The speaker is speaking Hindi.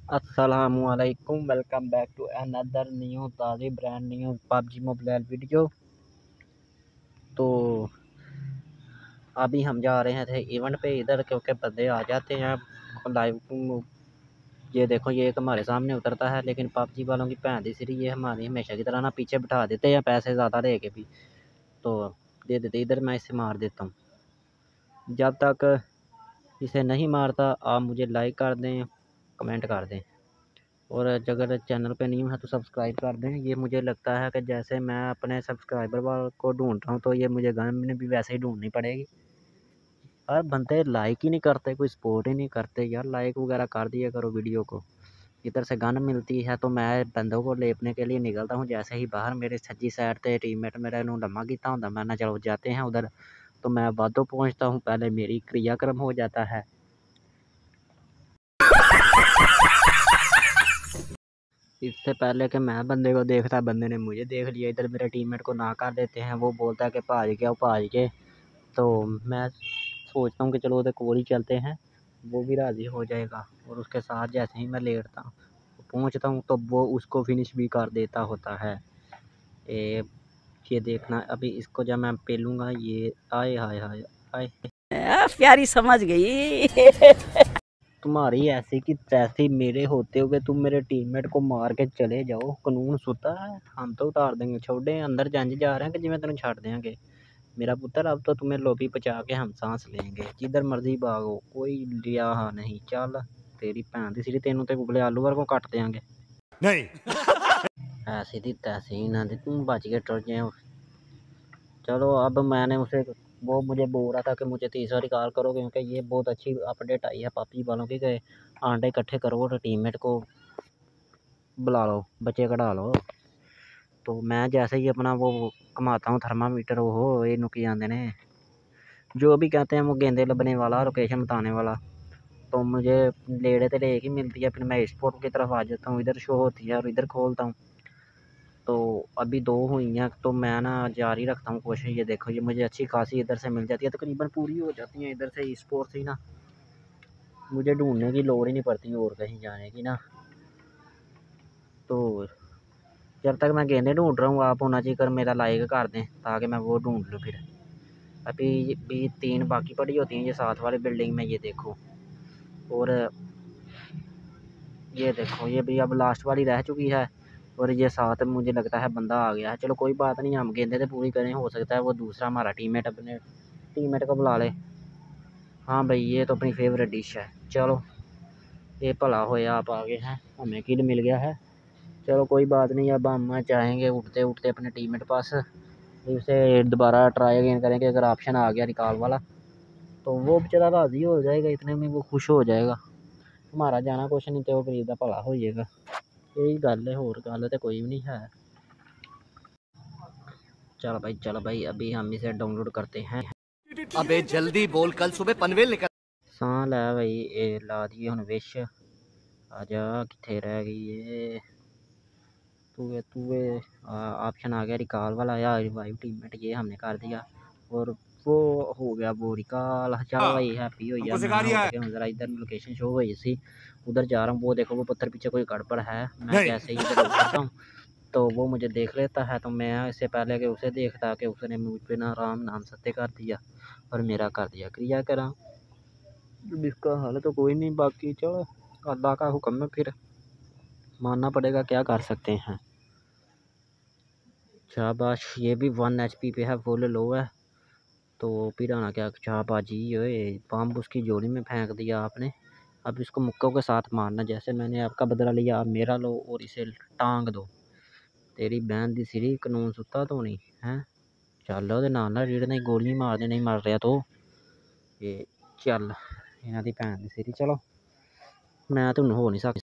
अस्सलामुअलैकुम, welcome back to another new ताज़ी brand new PUBG mobile video. तो अभी हम जा रहे थे इवेंट पे इधर, क्योंकि बंदे आ जाते हैं लाइव। ये देखो, ये एक हमारे सामने उतरता है, लेकिन पबजी वालों की भैन दी सिरी ये हमारी हमेशा की तरह ना पीछे बिठा देते हैं, पैसे ज़्यादा दे के भी तो दे देते। इधर मैं इसे मार देता हूँ। जब तक इसे नहीं मारता आप मुझे लाइक कर दें, कमेंट कर दें, और अगर चैनल पे न्यू है तो सब्सक्राइब कर दें। ये मुझे लगता है कि जैसे मैं अपने सब्सक्राइबर को ढूंढ रहा हूँ, तो ये मुझे गन में भी वैसे ही ढूंढनी पड़ेगी। और बंदे लाइक ही नहीं करते, कोई सपोर्ट ही नहीं करते यार। लाइक वगैरह कर दिया करो वीडियो को। इधर से गन मिलती है तो मैं बंदों को लेपने के लिए निकलता हूँ। जैसे ही बाहर मेरे सज्जी साइड से टीममेट मेरा लम्मा कीता होंदा, मैं ना चलो जाते हैं उधर, तो मैं वादों पहुँचता हूँ, पहले मेरी क्रियाक्रम हो जाता है। इससे पहले कि मैं बंदे को देखता, बंदे ने मुझे देख लिया। इधर मेरे टीममेट को ना कर देते हैं, वो बोलता है कि भाज गया, वो भाज के। तो मैं सोचता हूँ कि चलो उधर कोल ही चलते हैं, वो भी राज़ी हो जाएगा। और उसके साथ जैसे ही मैं लेटता हूँ पहुँचता हूँ, तो वो उसको फिनिश भी कर देता होता है। ये देखना, अभी इसको जब मैं पेलूँगा, ये आए हाय हाय आए, प्यारी समझ गई। तुम्हारी ऐसी की तैसी मेरे होते हुए तुम मेरे टीममेट को मार के चले जाओ। कानून सुता है, हम तो उतार देंगे। छोड़े अंदर जंज जा रहे हैं कि जिमें तेन छड़ देंगे मेरा पुत्र। अब तो तुम्हें लोबी पचा के हम सांस लेंगे। जिधर मर्जी भागो, कोई लिया नहीं। चल तेरी भैन दी सीरी, तेनों ते उबले आलू वर्गों कट देंगे। नहीं ऐसी थी तैसी ना दी, तुम बच के टुर जाए। चलो अब मैंने उसे, वो मुझे बोल रहा था कि मुझे तीसरा रिकॉल करो, क्योंकि ये बहुत अच्छी अपडेट आई है पबजी वालों की, कि आंडे इकट्ठे करो और टीममेट को बुला लो, बच्चे कढ़ा लो। तो मैं जैसे ही अपना वो घुमाता हूँ थर्मामीटर, वो ये नुकी आते ने जो भी कहते हैं, वो गेंदे लबने वाला, लोकेशन बताने वाला। तो मुझे लेड़े तो लेक ही मिलती है, फिर मैं स्पोर्ट की तरफ आ जाता हूँ। इधर शो होती है और इधर खोलता हूँ। तो अभी 2 हुई हैं, तो मैं ना जारी रखता हूँ कोशिश। ये देखो, ये मुझे अच्छी खासी इधर से मिल जाती है, तकरीबन पूरी हो जाती हैं इधर से स्पोर्ट से ही ना। मुझे ढूंढने की लोड़ ही नहीं पड़ती और कहीं जाने की ना। तो जब तक मैं गेंदे ढूंढ रहा हूँ, आप होना चाहिए कर मेरा लाइक कर दें, ताकि मैं वो ढूंढ लूँ। फिर अभी भी 3 बाकी पड़ी होती हैं, ये साथ वाली बिल्डिंग में, ये देखो। और ये देखो, ये भी अब लास्ट वाली रह चुकी है, और ये साथ मुझे लगता है बंदा आ गया है। चलो कोई बात नहीं, हम गेंदे तो पूरी करें, हो सकता है वो दूसरा हमारा टीममेट अपने टीममेट को बुला ले। हाँ भाई, ये तो अपनी फेवरेट डिश है। चलो ये भला होया आप आ गए हैं, हमें किल मिल गया है। चलो कोई बात नहीं, अब हम चाहेंगे उठते उठते अपने टीममेट पास, उसे दोबारा ट्राई अगेन करेंगे। अगर ऑप्शन आ गया निकाल वाला, तो वो बेचारा राज़ी हो जाएगा, इतने में वो खुश हो जाएगा। हमारा जाना कुछ नहीं, तो वो गरीब का भला हो जाएगा। यही गल है, होर गल तो कोई भी नहीं है। चलो भाई अभी हम इसे डाउनलोड करते हैं। अबे जल्दी बोल, कल सुबह पनवेल निकल। सांल है भाई, ये ला दिए हुण विश। आजा, कित्थे रह गई ये? तूए ऑप्शन आ गया रिकॉल वाला, या रिवाइव टीममेट, ये हमने कर दिया। और वो हो गया वो रिकॉल। चलो भाई हैप्पी हो गया। मैं उठ के ज़रा इधर लोकेशन शो हुई सी, उधर जा रहा हूँ। वो देखो, वो पत्थर पीछे कोई गड़बड़ है। मैं जैसे ही इधर उतरता हूँ, तो वो मुझे देख लेता है। तो मैं इससे पहले कि उसे देखता, कि उसने मुझ पे ना राम नाम सत्य कर दिया और मेरा कर दिया क्रिया करा। इसका हाल तो कोई नहीं, बाकी चलो अल्लाह का हुक्म है, फिर मानना पड़ेगा, क्या कर सकते हैं। शाबाश, ये भी 1 HP पे है, फुल लो है। तो फिर आना क्या शाबाजी, ओए बम उसकी जोड़ी में फेंक दिया आपने। अब इसको मुक्कों के साथ मारना। जैसे मैंने आपका बदला लिया, आप मेरा लो और इसे टांग दो। तेरी बहन दी सिरी, कानून सुता तो नहीं है। चल ਉਹਦੇ ਨਾਲ ਨਾ ਰੀੜ नहीं गोली मार दे, नहीं मर रहा तो ये चल, इन्हों की भैन दी सिरी। चलो मैं तो हो नहीं सकता।